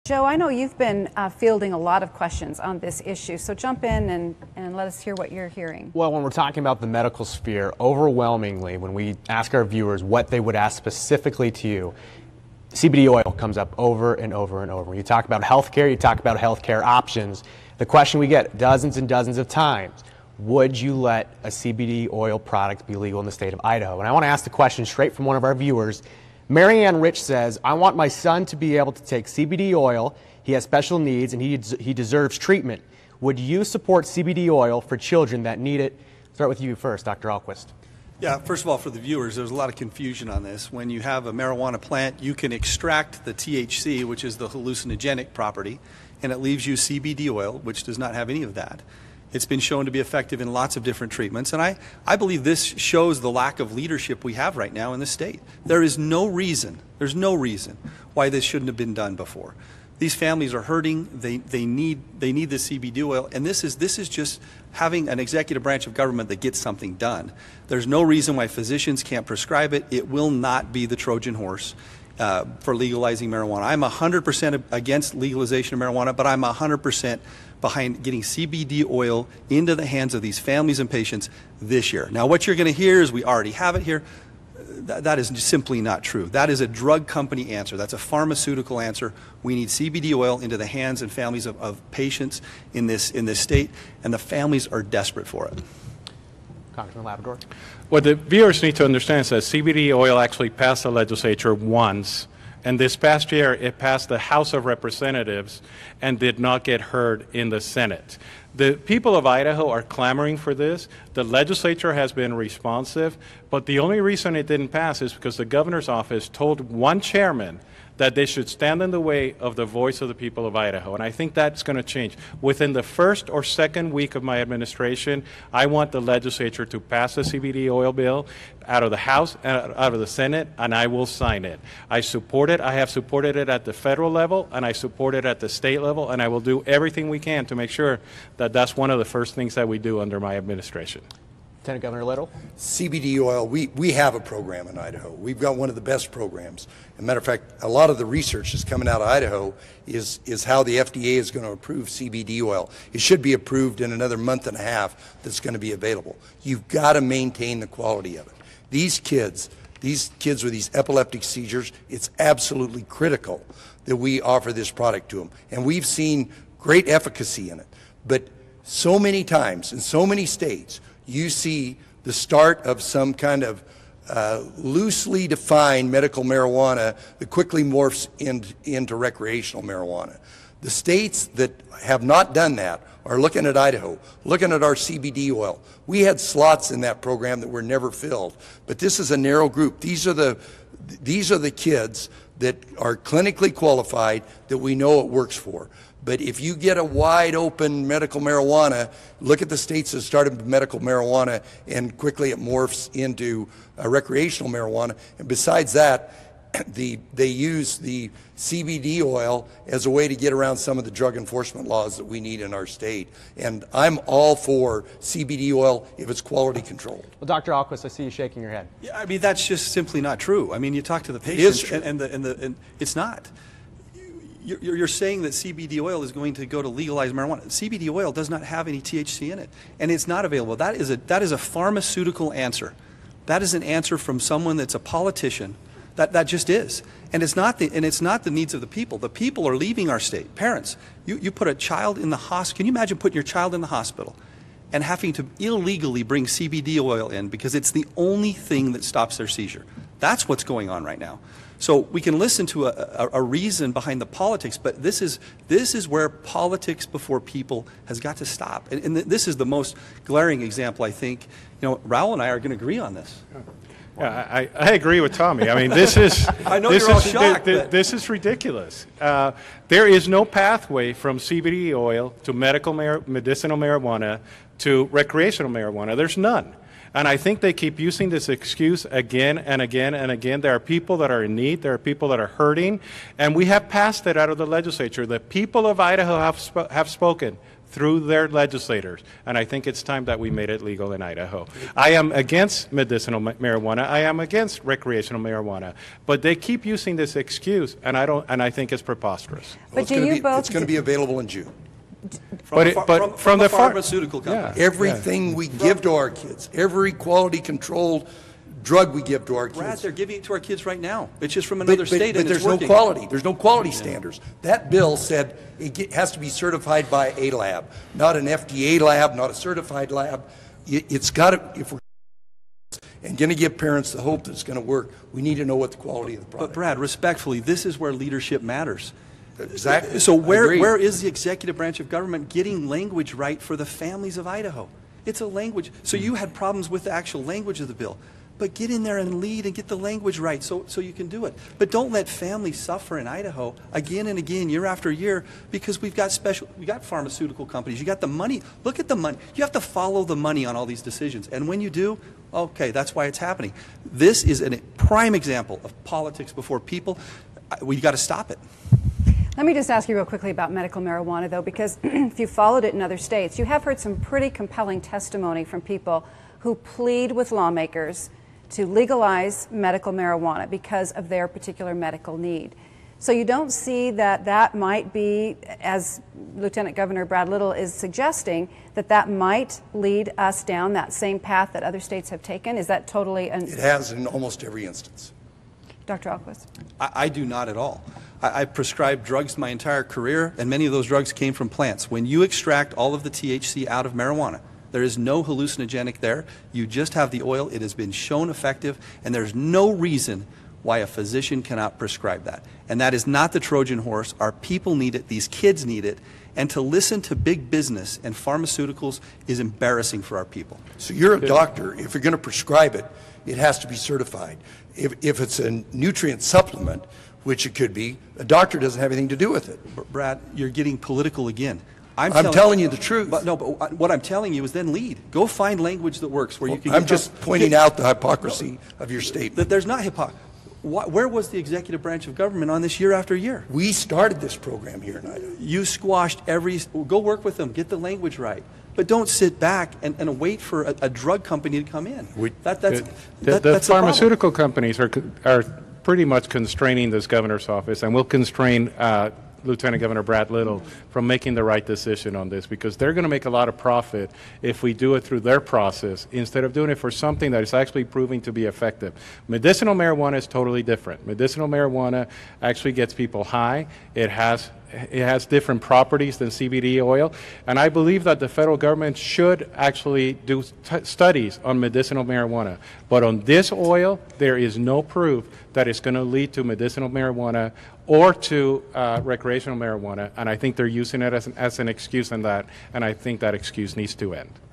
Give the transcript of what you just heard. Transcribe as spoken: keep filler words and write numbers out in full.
Joe, I know you've been uh, fielding a lot of questions on this issue, so jump in and, and let us hear what you're hearing. Well, when we're talking about the medical sphere, overwhelmingly, when we ask our viewers what they would ask specifically to you, C B D oil comes up over and over and over. When you talk about healthcare, you talk about healthcare options. The question we get dozens and dozens of times, would you let a C B D oil product be legal in the state of Idaho? And I want to ask the question straight from one of our viewers. Marianne Rich says, I want my son to be able to take C B D oil. He has special needs and he, he deserves treatment. Would you support C B D oil for children that need it? Start with you first, Doctor Ahlquist. Yeah, first of all, for the viewers, there's a lot of confusion on this. When you have a marijuana plant, you can extract the T H C, which is the hallucinogenic property, and it leaves you C B D oil, which does not have any of that. It's been shown to be effective in lots of different treatments, and I, I believe this shows the lack of leadership we have right now in the state. There is no reason, there's no reason why this shouldn't have been done before. These families are hurting, they, they need they need the C B D oil, and this is this is just having an executive branch of government that gets something done. There's no reason why physicians can't prescribe it. It will not be the Trojan horse uh, for legalizing marijuana. I'm one hundred percent against legalization of marijuana, but I'm one hundred percent behind getting C B D oil into the hands of these families and patients this year. Now, what you're going to hear is we already have it here. Th that is simply not true. That is a drug company answer. That's a pharmaceutical answer. We need C B D oil into the hands and families of, of patients in this in this state, and the families are desperate for it. Congressman Labrador. What the viewers need to understand is that C B D oil actually passed the legislature once. And this past year, it passed the House of Representatives and did not get heard in the Senate. The people of Idaho are clamoring for this. The legislature has been responsive, but the only reason it didn't pass is because the governor's office told one chairman that they should stand in the way of the voice of the people of Idaho. And I think that's going to change. Within the first or second week of my administration, I want the legislature to pass the C B D oil bill out of the House, out of the Senate, and I will sign it. I support it. I have supported it at the federal level, and I support it at the state level, and I will do everything we can to make sure that that's one of the first things that we do under my administration. Lieutenant Governor Little. C B D oil, we, we have a program in Idaho. We've got one of the best programs. As a matter of fact, a lot of the research that's coming out of Idaho is, is how the F D A is going to approve C B D oil. It should be approved in another month and a half that's going to be available. You've got to maintain the quality of it. These kids, these kids with these epileptic seizures, it's absolutely critical that we offer this product to them. And we've seen great efficacy in it. But so many times in so many states, you see the start of some kind of uh, loosely defined medical marijuana that quickly morphs in, into recreational marijuana. The states that have not done that are looking at Idaho, looking at our C B D oil. We had slots in that program that were never filled, but this is a narrow group. These are the, these are the kids that are clinically qualified that we know it works for. But if you get a wide open medical marijuana, look at the states that started with medical marijuana and quickly it morphs into uh, recreational marijuana. And besides that, the, they use the C B D oil as a way to get around some of the drug enforcement laws that we need in our state. And I'm all for C B D oil if it's quality controlled. Well, Doctor Ahlquist, I see you shaking your head. Yeah, I mean, that's just simply not true. I mean, you talk to the patients, and, and, the, and, the, and it's not. You're, you're saying that C B D oil is going to go to legalize marijuana. C B D oil does not have any T H C in it, and it's not available. That is a, that is a pharmaceutical answer. That is an answer from someone that's a politician. That, that just is. And it's, not the, and it's not the needs of the people. The people are leaving our state. Parents, you, you put a child in the hospital. Can you imagine putting your child in the hospital and having to illegally bring C B D oil in because it's the only thing that stops their seizure? That's what's going on right now. So we can listen to a, a, a reason behind the politics, but this is, this is where politics before people has got to stop. And, and th this is the most glaring example, I think. You know, Raul and I are going to agree on this. Yeah, I, I agree with Tommy. I mean, this is I know this you're all is shocked, th th but- this is ridiculous. Uh, there is no pathway from C B D oil to medical mar medicinal marijuana to recreational marijuana. There's none. And I think they keep using this excuse again and again and again. There are people that are in need. There are people that are hurting. And we have passed it out of the legislature. The people of Idaho have, sp have spoken. through their legislators, and I think it's time that we made it legal in Idaho. I am against medicinal ma- marijuana. I am against recreational marijuana, but they keep using this excuse, and I don't. And I think it's preposterous. Well, But it's do gonna you be, both- It's going to be available in June. From, But a it- ph- but from, from from the a far- pharmaceutical company. Yeah. Everything we give to our kids, every quality controlled drug we give to our Brad, kids. they're giving it to our kids right now. It's just from But, another but- state but and there's it's no working. quality. There's no quality standards. That bill said it ge- has to be certified by a lab, not an F D A lab, not a certified lab. It, it's got to, if we're and going to give parents the hope that it's going to work, we need to know what the quality of the But product Brad, respectfully, this is where leadership matters. is. Exactly. So I where, agree. where is the executive branch of government getting language right for the families of Idaho? It's a language. So you had problems with the actual language of the bill. But get in there and lead and get the language right so, so you can do it. But don't let families suffer in Idaho again and again, year after year, because we've got special, we got pharmaceutical companies. You got the money. Look at the money. You have to follow the money on all these decisions. And when you do, okay, that's why it's happening. This is a prime example of politics before people. We got to stop it. Let me just ask you real quickly about medical marijuana, though, because if you followed it in other states, you have heard some pretty compelling testimony from people who plead with lawmakers to legalize medical marijuana because of their particular medical need. So you don't see that that might be, as Lieutenant Governor Brad Little is suggesting, that that might lead us down that same path that other states have taken? Is that totally an... It has in almost every instance. Doctor Alquist? I, I do not at all. I, I've prescribed drugs my entire career, and many of those drugs came from plants. When you extract all of the T H C out of marijuana, there is no hallucinogenic there. You just have the oil. It has been shown effective, and there's no reason why a physician cannot prescribe that. And that is not the Trojan horse. Our people need it. These kids need it. And to listen to big business and pharmaceuticals is embarrassing for our people. So you're a doctor. If you're going to prescribe it, it has to be certified. If, if it's a nutrient supplement, which it could be, a doctor doesn't have anything to do with it. Brad, you're getting political again. I'm telling you the truth. But no, but what I'm telling you is then lead. Go find language that works where you can. I'm get just them- pointing get- out the hypocrisy of your that statement. there's not hypocrisy. Where was the executive branch of government on this year after year? We started this program here in Idaho. You squashed every. Go work with them. Get the language right. But don't sit back and, and wait for a, a drug company to come in. We- that, that's, The, that, the that's the problem. pharmaceutical companies are are pretty much constraining this governor's office, and will constrain uh, Lieutenant Governor Brad Little from making the right decision on this, because they're going to make a lot of profit if we do it through their process instead of doing it for something that is actually proving to be effective. Medicinal marijuana is totally different. Medicinal marijuana actually gets people high. It has it has different properties than C B D oil, and I believe that the federal government should actually do t- studies on medicinal marijuana. But on this oil, there is no proof that it's going to lead to medicinal marijuana or to uh, recreational marijuana, and I think they're using it as an, as an excuse in that, and I think that excuse needs to end.